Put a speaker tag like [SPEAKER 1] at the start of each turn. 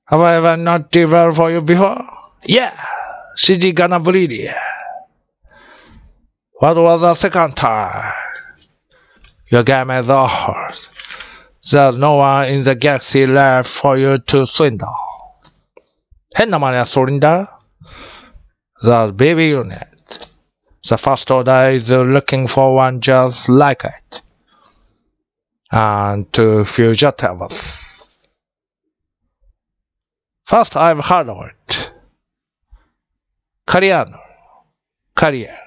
[SPEAKER 1] Have I ever not did well for you before? Yeah, she's gonna bleed you. What was the second time? You gave me the horse. There's no one in the galaxy left for you to swindle. 変な真似はそれんだ。The baby unit. The first order is looking for one just like it. And two fugitives. First I've heard of it. Career.